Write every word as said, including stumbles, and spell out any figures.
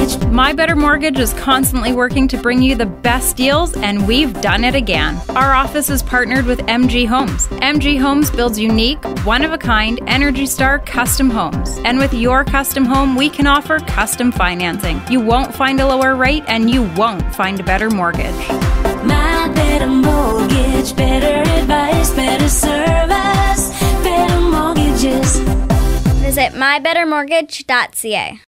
Mortgage. My Better Mortgage is constantly working to bring you the best deals, and we've done it again. Our office is partnered with M G Homes. M G Homes builds unique, one-of-a-kind, Energy Star custom homes. And with your custom home, we can offer custom financing. You won't find a lower rate, and you won't find a better mortgage. My Better Mortgage, better advice, better service, better mortgages. Visit my better mortgage dot c a.